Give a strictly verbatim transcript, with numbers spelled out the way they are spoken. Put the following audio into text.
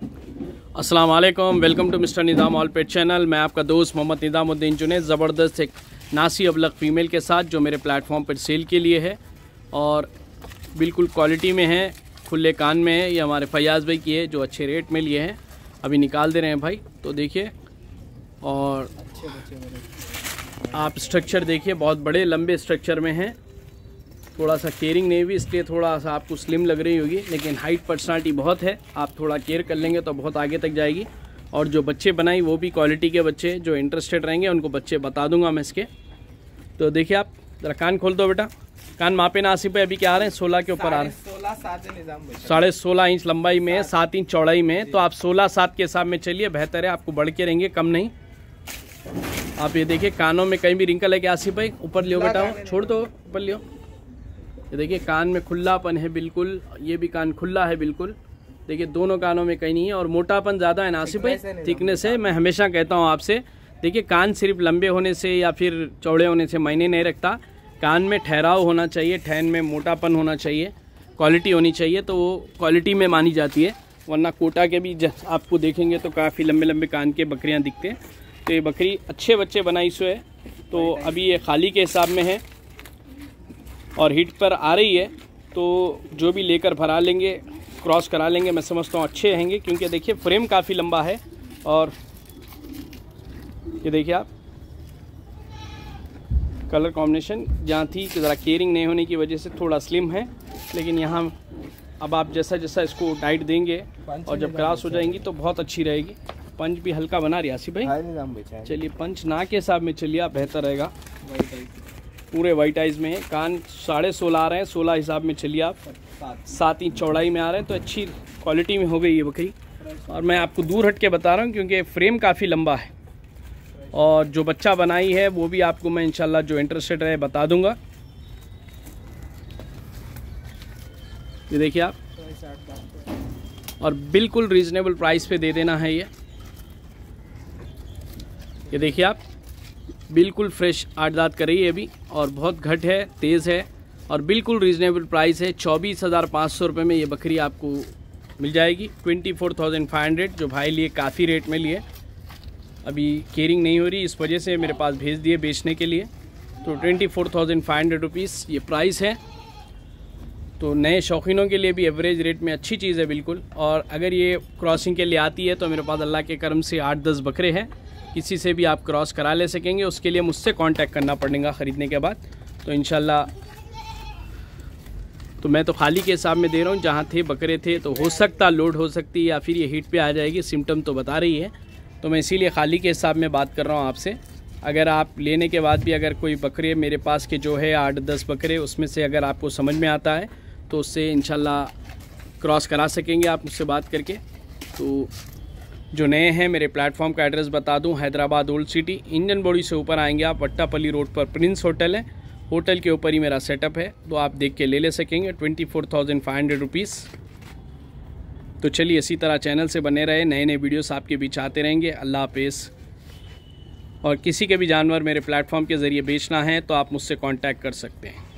अस्सलाम वालेकुम, welcome to mister Nizam all pet channel. मैं आपका दोस्त मोहम्मद निज़ामुद्दीन जुनैद ज़बरदस्त एक नासी अबलग फ़ीमेल के साथ जो मेरे प्लेटफॉर्म पर सेल के लिए है और बिल्कुल क्वालिटी में है, खुले कान में है। ये हमारे फयाज़ भाई की है जो अच्छे रेट में लिए हैं, अभी निकाल दे रहे हैं भाई। तो देखिए, और आप स्ट्रक्चर देखिए, बहुत बड़े लंबे स्ट्रक्चर में हैं। थोड़ा सा केयरिंग नहीं हुई इसलिए थोड़ा सा आपको स्लिम लग रही होगी, लेकिन हाइट पर्सनालिटी बहुत है। आप थोड़ा केयर कर लेंगे तो बहुत आगे तक जाएगी। और जो बच्चे बनाई वो भी क्वालिटी के बच्चे, जो इंटरेस्टेड रहेंगे उनको बच्चे बता दूंगा मैं इसके। तो देखिए, आप ज़रा कान खोल दो बेटा, कान मापे ना आसिफ भाई। अभी क्या आ रहे हैं, सोलह के ऊपर आ रहे हैं, साढ़े सोलह इंच लंबाई में है, सात इंच चौड़ाई में है। तो आप सोलह सात के हिसाब में चलिए, बेहतर है, आपको बढ़ के रहेंगे, कम नहीं। आप ये देखिए, कानों में कहीं भी रिंकल है क्या आसिफ भाई? ऊपर लियो बेटा, छोड़ दो, ऊपर लियो। ये देखिए, कान में खुलापन है बिल्कुल, ये भी कान खुला है बिल्कुल। देखिए, दोनों कानों में कहीं नहीं है। और मोटापन ज़्यादा है ना आसिफ भाई, थिकनेस है। मैं हमेशा कहता हूँ आपसे, देखिए कान सिर्फ लंबे होने से या फिर चौड़े होने से मायने नहीं रखता। कान में ठहराव होना चाहिए, ठहन में मोटापन होना चाहिए, क्वालिटी होनी चाहिए, तो वो क्वालिटी में मानी जाती है। वरना कोटा के भी आपको देखेंगे तो काफ़ी लंबे लंबे कान के बकरियाँ दिखते हैं। तो ये बकरी अच्छे बच्चे बनाई सो है। तो अभी ये खाली के हिसाब में है और हिट पर आ रही है, तो जो भी लेकर भरा लेंगे, क्रॉस करा लेंगे, मैं समझता हूँ अच्छे रहेंगे। क्योंकि देखिए, फ्रेम काफ़ी लंबा है। और ये देखिए आप, कलर कॉम्बिनेशन जहाँ थी ज़रा केयरिंग नहीं होने की वजह से थोड़ा स्लिम है, लेकिन यहाँ अब आप जैसा जैसा इसको डाइट देंगे और जब क्रॉस हो जाएंगी तो बहुत अच्छी रहेगी। पंच भी हल्का बना रही आसिफ भाई। चलिए, पंच ना के हिसाब में चलिए आप, बेहतर रहेगा। पूरे वाइट आइज में है, कान साढ़े सोलह आ रहे हैं, सोलह हिसाब में चलिए आप, सात इंच चौड़ाई में आ रहे हैं। तो अच्छी क्वालिटी में हो गई ये बकरी। और मैं आपको दूर हट के बता रहा हूँ क्योंकि फ्रेम काफ़ी लंबा है। और जो बच्चा बनाई है वो भी आपको मैं इंशाल्लाह जो इंटरेस्टेड रहे बता दूंगा। ये देखिए आप, और बिल्कुल रीज़नेबल प्राइस पे दे देना है ये। ये देखिए आप, बिल्कुल फ्रेश आठ दांत कर रही है अभी, और बहुत घट है, तेज़ है, और बिल्कुल रीज़नेबल प्राइस है। चौबीस हज़ार पाँच सौ रुपये में ये बकरी आपको मिल जाएगी। Twenty four thousand five hundred जो भाई लिए काफ़ी रेट में लिए। अभी केयरिंग नहीं हो रही, इस वजह से मेरे पास भेज दिए बेचने के लिए। तो twenty four thousand five hundred rupees ये प्राइस है। तो नए शौकीनों के लिए भी एवरेज रेट में अच्छी चीज़ है बिल्कुल। और अगर ये क्रॉसिंग के लिए आती है तो मेरे पास अल्लाह के करम से आठ दस बकरे हैं, किसी से भी आप क्रॉस करा ले सकेंगे। उसके लिए मुझसे कांटेक्ट करना पड़ेगा ख़रीदने के बाद। तो इंशाल्लाह, तो मैं तो खाली के हिसाब में दे रहा हूँ, जहाँ थे बकरे थे तो हो सकता लोड हो सकती है या फिर ये हीट पे आ जाएगी, सिम्टम तो बता रही है। तो मैं इसीलिए खाली के हिसाब में बात कर रहा हूँ आपसे। अगर आप लेने के बाद भी अगर कोई बकरे मेरे पास के जो है आठ दस बकरे, उसमें से अगर आपको समझ में आता है तो उससे इंशाल्लाह क्रॉस करा सकेंगे आप मुझसे बात करके। तो जो नए हैं, मेरे प्लेटफॉर्म का एड्रेस बता दूं, Hyderabad Old City, Engine Bowli से ऊपर आएंगे आप, वट्टापल्ली रोड पर प्रिंस होटल है, होटल के ऊपर ही मेरा सेटअप है। तो आप देख के ले ले सकेंगे। Twenty four thousand five hundred rupees. तो चलिए, इसी तरह चैनल से बने रहे, नए नए वीडियोस आपके बीच आते रहेंगे। अल्लाह हाफिज़। और किसी के भी जानवर मेरे प्लेटफॉर्म के ज़रिए बेचना है तो आप मुझसे कांटेक्ट कर सकते हैं।